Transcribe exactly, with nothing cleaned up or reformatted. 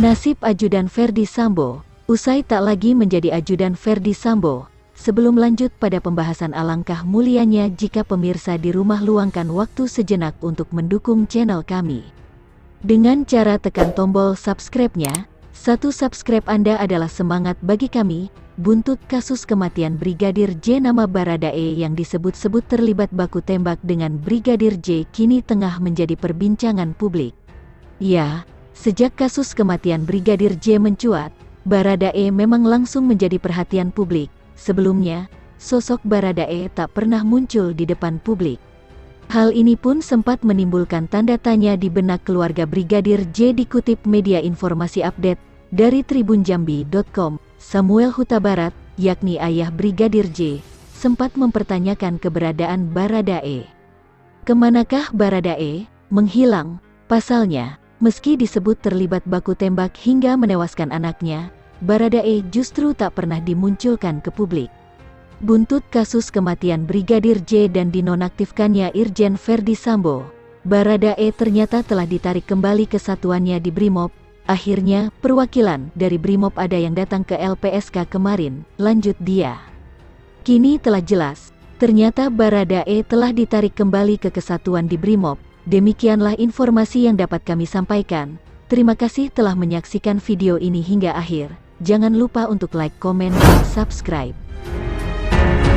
Nasib ajudan Ferdy Sambo, usai tak lagi menjadi ajudan Ferdy Sambo. Sebelum lanjut pada pembahasan, alangkah mulianya jika pemirsa di rumah luangkan waktu sejenak untuk mendukung channel kami. Dengan cara tekan tombol subscribe-nya, satu subscribe Anda adalah semangat bagi kami. Buntut kasus kematian Brigadir J, nama Baradae yang disebut-sebut terlibat baku tembak dengan Brigadir J kini tengah menjadi perbincangan publik. Ya, sejak kasus kematian Brigadir J mencuat, Baradae memang langsung menjadi perhatian publik. Sebelumnya, sosok Baradae tak pernah muncul di depan publik. Hal ini pun sempat menimbulkan tanda tanya di benak keluarga Brigadir J. Dikutip media informasi update dari tribun jambi titik com, Samuel Huta Barat, yakni ayah Brigadir J, sempat mempertanyakan keberadaan Baradae. Kemanakah Baradae? Menghilang. Pasalnya, meski disebut terlibat baku tembak hingga menewaskan anaknya, Baradae justru tak pernah dimunculkan ke publik. Buntut kasus kematian Brigadir J dan dinonaktifkannya Irjen Ferdy Sambo, Baradae ternyata telah ditarik kembali ke satuannya di Brimob. Akhirnya, perwakilan dari Brimob ada yang datang ke L P S K kemarin, lanjut dia. Kini telah jelas, ternyata Baradae telah ditarik kembali ke kesatuan di Brimob. Demikianlah informasi yang dapat kami sampaikan. Terima kasih telah menyaksikan video ini hingga akhir. Jangan lupa untuk like, komen, dan subscribe.